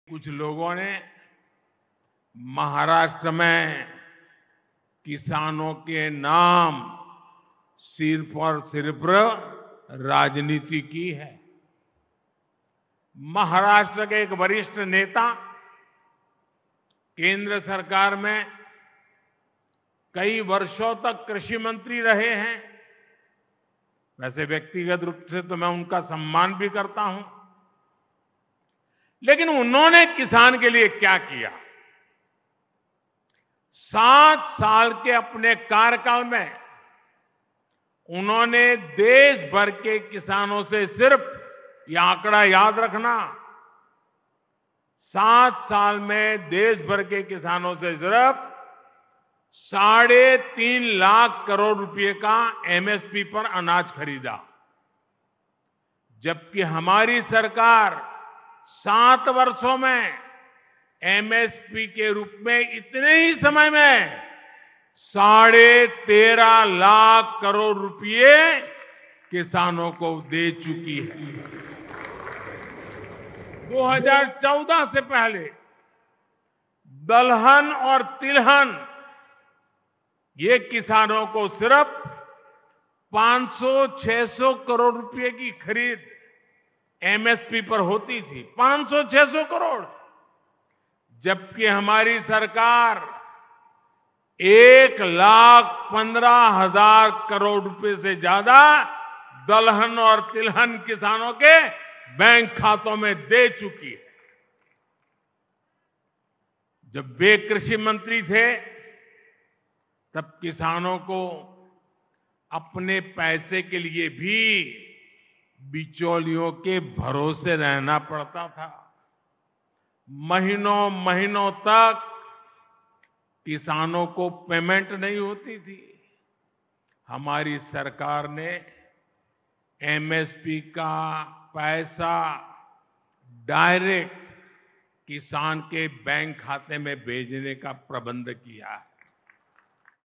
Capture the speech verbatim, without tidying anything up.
कुछ लोगों ने महाराष्ट्र में किसानों के नाम सिर्फ और सिर्फ राजनीति की है। महाराष्ट्र के एक वरिष्ठ नेता केंद्र सरकार में कई वर्षों तक कृषि मंत्री रहे हैं। वैसे व्यक्तिगत रूप से तो मैं उनका सम्मान भी करता हूं, लेकिन उन्होंने किसान के लिए क्या किया? सात साल के अपने कार्यकाल में उन्होंने देश भर के किसानों से सिर्फ, यह आंकड़ा याद रखना, सात साल में देश भर के किसानों से सिर्फ साढ़े तीन लाख करोड़ रुपए का एमएसपी पर अनाज खरीदा, जबकि हमारी सरकार सात वर्षों में एमएसपी के रूप में इतने ही समय में साढ़े तेरह लाख करोड़ रुपए किसानों को दे चुकी है। दो हज़ार चौदह से पहले दलहन और तिलहन ये किसानों को सिर्फ पाँच सौ छह सौ करोड़ रुपए की खरीद एमएसपी पर होती थी, पाँच सौ छह सौ करोड़, जबकि हमारी सरकार एक लाख पंद्रह हजार करोड़ रुपए से ज्यादा दलहन और तिलहन किसानों के बैंक खातों में दे चुकी है। जब वे कृषि मंत्री थे तब किसानों को अपने पैसे के लिए भी बिचौलियों के भरोसे रहना पड़ता था। महीनों महीनों तक किसानों को पेमेंट नहीं होती थी। हमारी सरकार ने एमएसपी का पैसा डायरेक्ट किसान के बैंक खाते में भेजने का प्रबंध किया है।